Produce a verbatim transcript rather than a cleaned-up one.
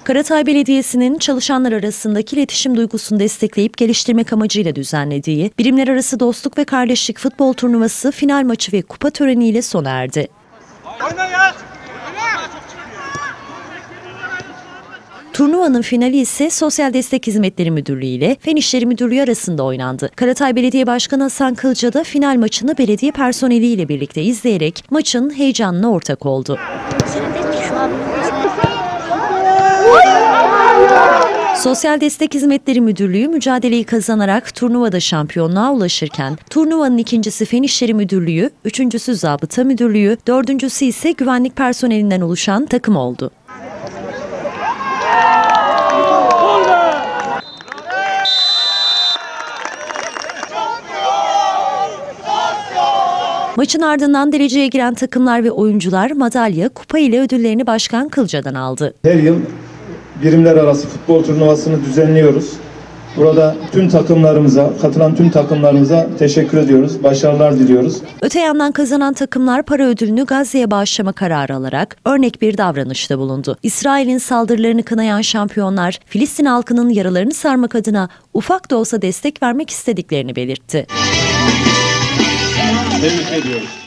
Karatay Belediyesi'nin çalışanlar arasındaki iletişim duygusunu destekleyip geliştirmek amacıyla düzenlediği birimler arası dostluk ve kardeşlik futbol turnuvası final maçı ve kupa töreniyle sona erdi. Turnuvanın finali ise Sosyal Destek Hizmetleri Müdürlüğü ile Fen İşleri Müdürlüğü arasında oynandı. Karatay Belediye Başkanı Hasan Kılca da final maçını belediye personeliyle birlikte izleyerek maçın heyecanına ortak oldu. Sosyal Destek Hizmetleri Müdürlüğü mücadeleyi kazanarak turnuvada şampiyonluğa ulaşırken turnuvanın ikincisi Fen İşleri Müdürlüğü, üçüncüsü Zabıta Müdürlüğü, dördüncüsü ise güvenlik personelinden oluşan takım oldu. Maçın ardından dereceye giren takımlar ve oyuncular madalya, kupa ile ödüllerini Başkan Kılca'dan aldı. Her yıl birimler arası futbol turnuvasını düzenliyoruz. Burada tüm takımlarımıza, katılan tüm takımlarımıza teşekkür ediyoruz. Başarılar diliyoruz. Öte yandan kazanan takımlar para ödülünü Gazze'ye bağışlama kararı alarak örnek bir davranışta bulundu. İsrail'in saldırılarını kınayan şampiyonlar, Filistin halkının yaralarını sarmak adına ufak da olsa destek vermek istediklerini belirtti. Tebrik ediyoruz.